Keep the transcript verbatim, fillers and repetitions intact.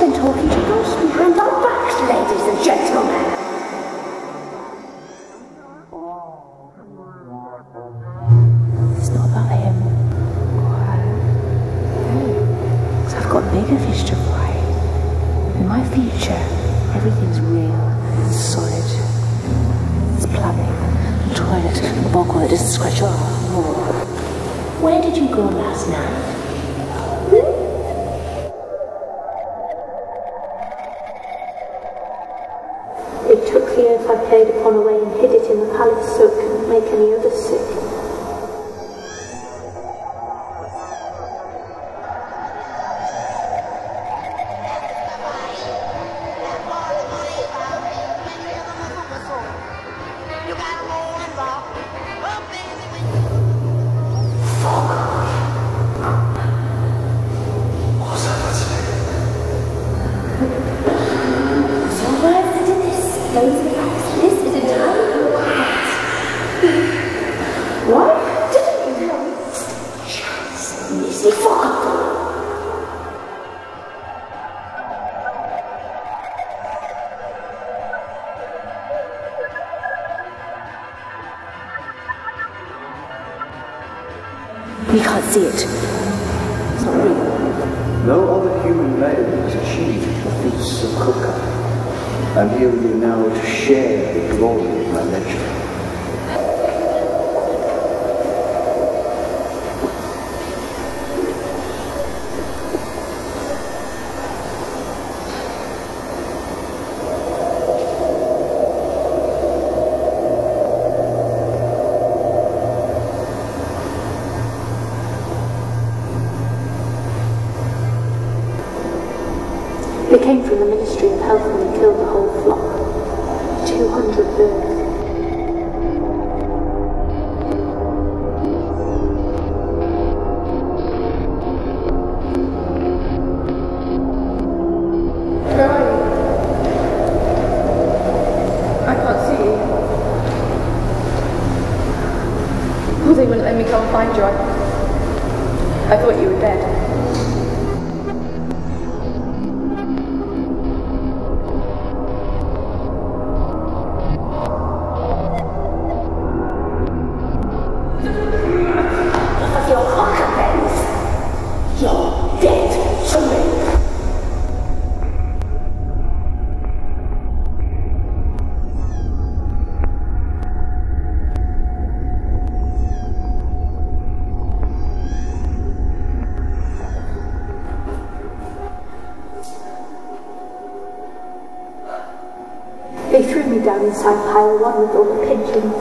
been talking to ghosts behind our backs, ladies and gentlemen. It's not about him. Why? Because I've got bigger fish to fry. In my future, everything's real and solid. There's plumbing, a toilet, a bog where it doesn't scratch your arm. Where did you go last night? They took the earth I played upon away and hid it in the palace so it couldn't make any other sick. We can't see it. It's not real. No other human male has achieved the feats of Arcola. I'm here with you now to share the glory of my legend. They came from the Ministry of Health and they killed the whole flock. Two hundred birds. Where are you? I can't see you. Oh, they wouldn't let me come find you. I, I thought you were dead. They threw me down inside pile one with all the pigeons.